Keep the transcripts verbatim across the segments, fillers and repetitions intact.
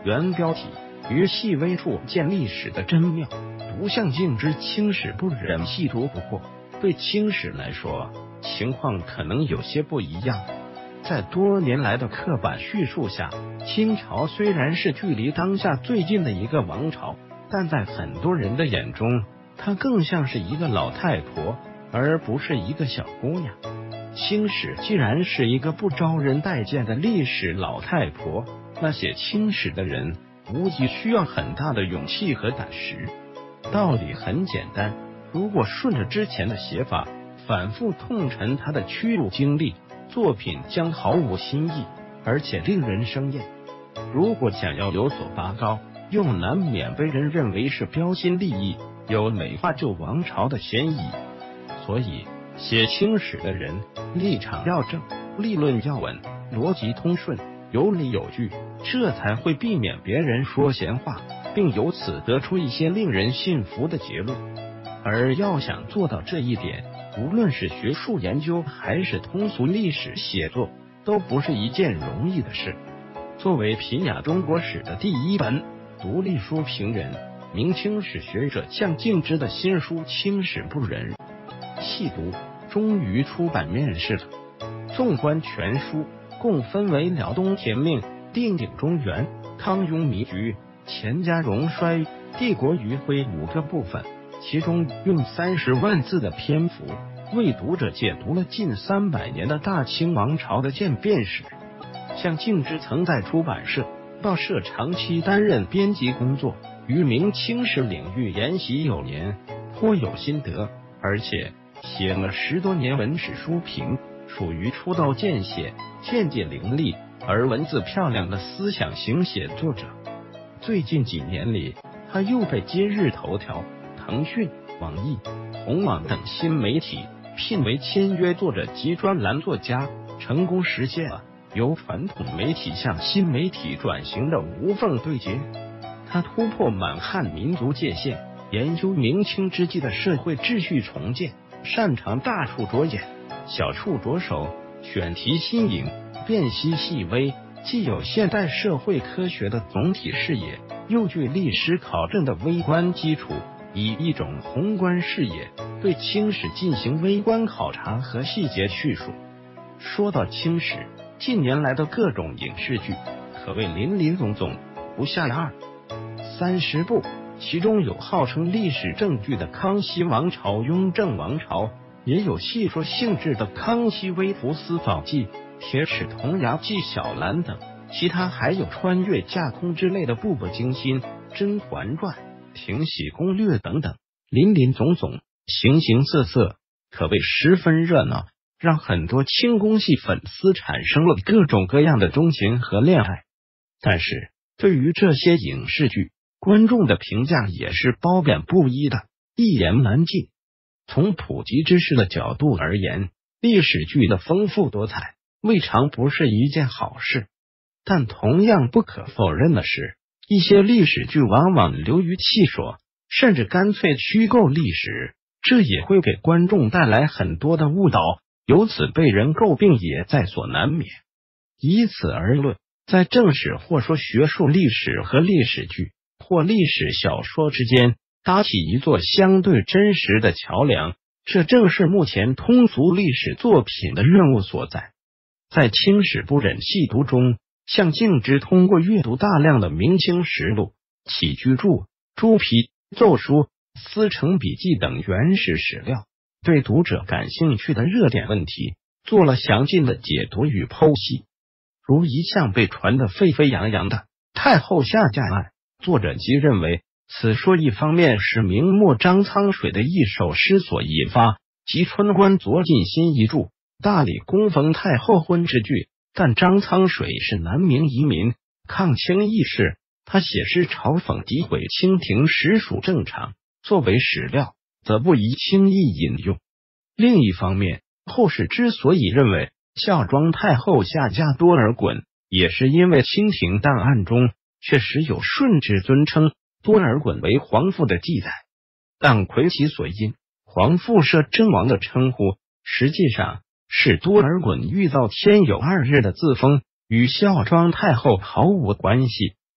原标题：于细微处见历史的真妙。读向敬之清史不忍细读不过。对清史来说，情况可能有些不一样。在多年来的刻板叙述下，清朝虽然是距离当下最近的一个王朝，但在很多人的眼中，它更像是一个老太婆，而不是一个小姑娘。清史既然是一个不招人待见的历史老太婆，那写清史的人无疑需要很大的勇气和胆识。道理很简单，如果顺着之前的写法，反复痛陈他的屈辱经历，作品将毫无新意，而且令人生厌。如果想要有所拔高，又难免被人认为是标新立异，有美化旧王朝的嫌疑。所以写清史的人立场要正，立论要稳，逻辑通顺，有理有据，这才会避免别人说闲话，并由此得出一些令人信服的结论。而要想做到这一点，无论是学术研究还是通俗历史写作，都不是一件容易的事。作为评雅中国史的第一本独立书评人，明清史学者向敬之的新书《清史不忍细读》终于出版面世了。纵观全书，共分为辽东天命、定鼎中原、康雍迷局、钱家荣衰、帝国余晖五个部分，其中用三十万字的篇幅为读者解读了近三百年的大清王朝的渐变史。向敬之曾在出版社、报社长期担任编辑工作，于明清史领域研习有年，颇有心得，而且写了十多年文史书评，属于出道见写、见解凌厉而文字漂亮的思想型写作者。最近几年里，他又被今日头条、腾讯、网易、红网等新媒体聘为签约作者及专栏作家，成功实现了由传统媒体向新媒体转型的无缝对接。他突破满汉民族界限，研究明清之际的社会秩序重建，擅长大处着眼，小处着手，选题新颖，辨析细微，既有现代社会科学的总体视野，又具历史考证的微观基础，以一种宏观视野对清史进行微观考察和细节叙述。说到清史，近年来的各种影视剧可谓林林总总，不下二三十部，其中有号称历史正剧的康熙王朝、雍正王朝，也有戏说性质的康熙微服私访记、铁齿铜牙纪晓岚等，其他还有穿越架空之类的步步惊心、甄嬛传、停洗攻略等等，林林总总，形形色色，可谓十分热闹，让很多清宫戏粉丝产生了各种各样的钟情和恋爱。但是对于这些影视剧，观众的评价也是褒贬不一的，一言难尽。从普及知识的角度而言，历史剧的丰富多彩未尝不是一件好事，但同样不可否认的是，一些历史剧往往流于戏说，甚至干脆虚构历史，这也会给观众带来很多的误导，由此被人诟病也在所难免。以此而论，在正史或说学术历史和历史剧或历史小说之间搭起一座相对真实的桥梁，这正是目前通俗历史作品的任务所在。在清史不忍细读中，向敬之通过阅读大量的明清实录、起居注、朱批、奏书、司成笔记等原始史料，对读者感兴趣的热点问题做了详尽的解读与剖析。如一向被传得沸沸扬扬的太后下嫁案，作者即认为此说一方面是明末张苍水的一首诗所引发，即春官左近新一注，大理供奉太后婚之句，但张苍水是南明遗民，抗清义士，他写诗嘲讽诋毁清廷实属正常，作为史料则不宜轻易引用。另一方面，后世之所以认为孝庄太后下嫁多尔衮，也是因为清廷档案中确实有顺治尊称多尔衮为皇父的记载，但窥其所因，皇父摄真王的称呼实际上是多尔衮御造天有二日的自封，与孝庄太后毫无关系。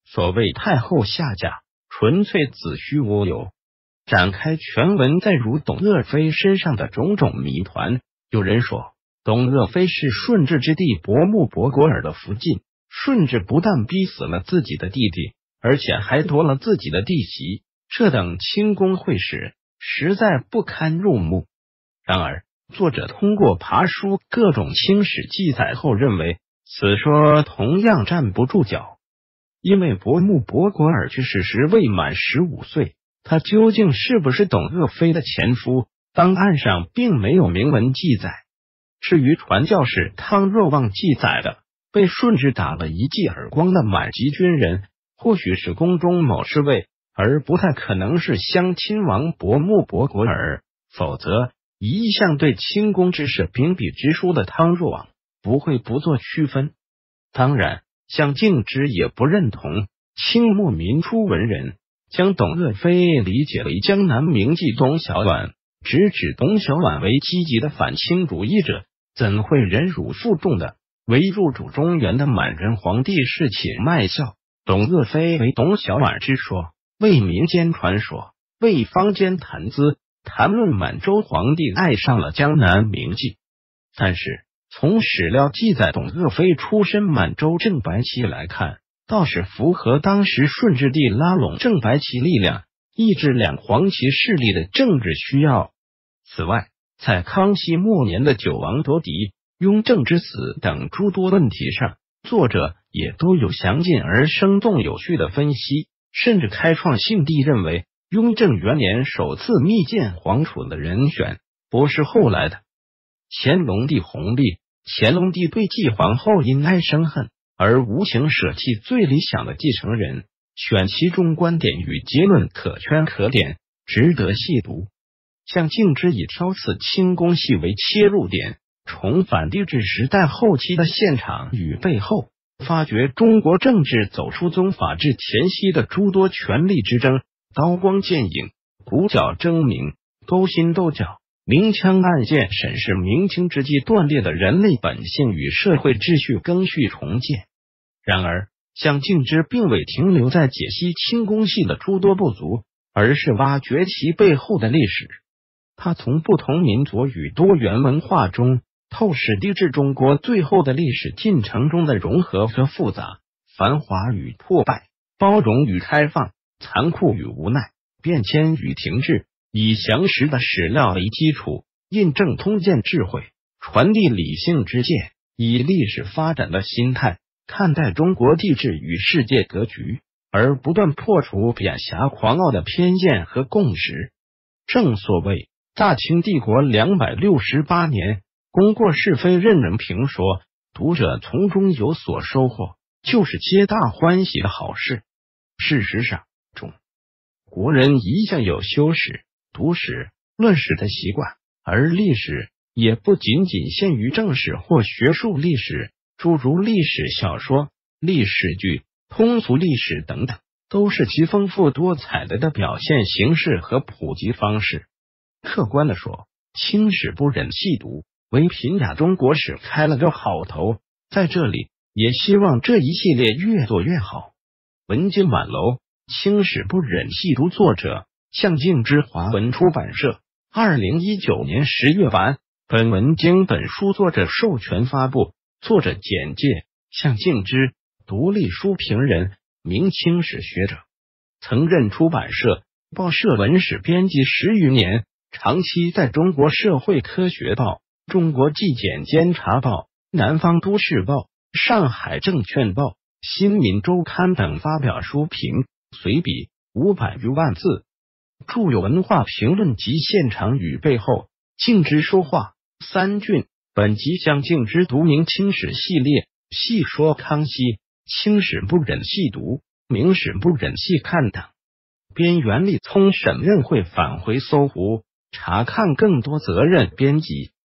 所谓太后下嫁，纯粹子虚乌有。展开全文，再如董鄂妃身上的种种谜团。有人说，董鄂妃是顺治之弟伯木伯国尔的福晋，顺治不但逼死了自己的弟弟，而且还夺了自己的弟媳，这等清宫会史实在不堪入目。然而，作者通过爬书各种清史记载后认为，此说同样站不住脚。因为伯木伯国尔去世时未满十五岁，他究竟是不是董鄂妃的前夫，档案上并没有明文记载。至于传教士汤若望记载的被顺治打了一记耳光的满级军人，或许是宫中某侍卫，而不太可能是襄亲王伯木伯国尔，否则一向对清宫之事秉笔直书的汤若望不会不做区分。当然，像敬之也不认同清末民初文人将董鄂妃理解为江南名妓董小宛，直指董小宛为积极的反清主义者，怎会忍辱负重的为入主中原的满人皇帝侍寝卖笑？董鄂妃为董小宛之说，为民间传说，为坊间谈资，谈论满洲皇帝爱上了江南名妓。但是从史料记载董鄂妃出身满洲正白旗来看，倒是符合当时顺治帝拉拢正白旗力量，抑制两黄旗势力的政治需要。此外，在康熙末年的九王夺嫡、雍正之死等诸多问题上，作者也都有详尽而生动有趣的分析，甚至开创性地认为雍正元年首次密见皇储的人选不是后来的乾隆帝弘历。乾隆帝对继皇后因爱生恨而无情舍弃最理想的继承人，选其中观点与结论可圈可点，值得细读。像敬之以挑刺清宫戏为切入点，重返帝制时代后期的现场与背后，发掘中国政治走出宗法制前夕的诸多权力之争，刀光剑影，鼓角争鸣，勾心斗角，明枪暗箭，审视明清之际断裂的人类本性与社会秩序更续重建。然而，像敬之并未停留在解析清宫戏的诸多不足，而是挖掘其背后的历史。他从不同民族与多元文化中透视帝制中国最后的历史进程中的融合和复杂，繁华与破败，包容与开放，残酷与无奈，变迁与停滞，以详实的史料为基础，印证通鉴智慧，传递理性之见，以历史发展的心态看待中国帝制与世界格局，而不断破除贬狭狂傲的偏见和共识。正所谓大清帝国两百六十八年，功过是非任人评说，读者从中有所收获，就是皆大欢喜的好事。事实上，中国人一向有修史、读史、论史的习惯，而历史也不仅仅限于正史或学术历史，诸如历史小说、历史剧、通俗历史等等，都是其丰富多彩的的表现形式和普及方式。客观地说，清史不忍细读，为品雅中国史开了个好头。在这里，也希望这一系列越做越好。文津满楼，清史不忍细读，作者向敬之，华文出版社，二零一九年十月版。本文经本书作者授权发布。作者简介：向敬之，独立书评人，明清史学者，曾任出版社、报社文史编辑十余年。长期在中国社会科学报、中国纪检监察报、南方都市报、上海证券报、新民周刊等发表书评、随笔五百余万字，著有《文化评论及现场与背后》、敬之说话、三郡。本集向敬之读明清史系列，细说康熙、清史不忍细读、明史不忍细看等。编袁立聪审任会返回搜狐，查看更多责任编辑。